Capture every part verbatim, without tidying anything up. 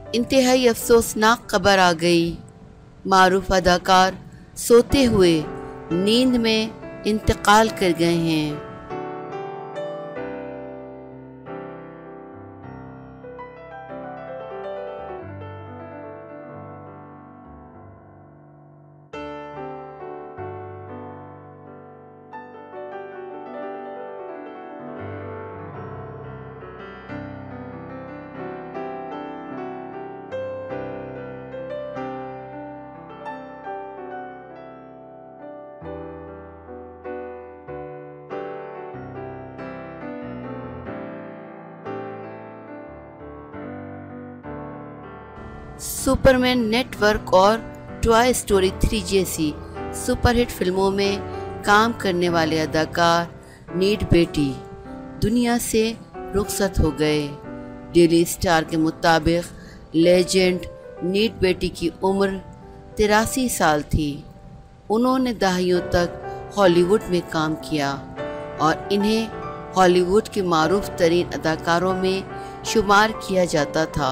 इंतहाई अफसोसनाक खबर आ गई। मारूफ अदाकार सोते हुए नींद में इंतकाल कर गए हैं। सुपरमैन नेटवर्क और टॉय स्टोरी थ्री जैसी सुपरहिट फिल्मों में काम करने वाले अदाकार नीड बेटी दुनिया से रुखसत हो गए। डेली स्टार के मुताबिक लेजेंड नीड बेटी की उम्र तिरासी साल थी। उन्होंने दहाइयों तक हॉलीवुड में काम किया और इन्हें हॉलीवुड के मारूफ तरीन अदाकारों में शुमार किया जाता था।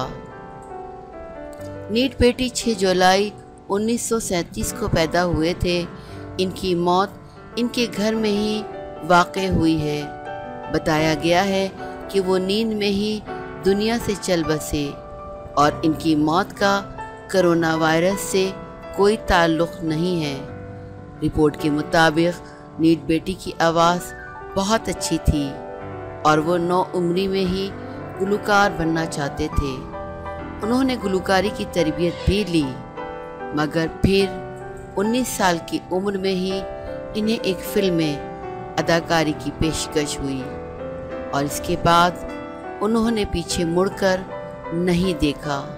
नीड बेटी छह जुलाई उन्नीस सौ सैंतीस को पैदा हुए थे। इनकी मौत इनके घर में ही वाक़ई हुई है। बताया गया है कि वो नींद में ही दुनिया से चल बसे और इनकी मौत का कोरोना वायरस से कोई ताल्लुक़ नहीं है। रिपोर्ट के मुताबिक नीड बेटी की आवाज़ बहुत अच्छी थी और वो नौ उम्री में ही गुलकार बनना चाहते थे। उन्होंने गुलकारी की तरबियत भी ली, मगर फिर उन्नीस साल की उम्र में ही इन्हें एक फिल्म में अदाकारी की पेशकश हुई और इसके बाद उन्होंने पीछे मुड़कर नहीं देखा।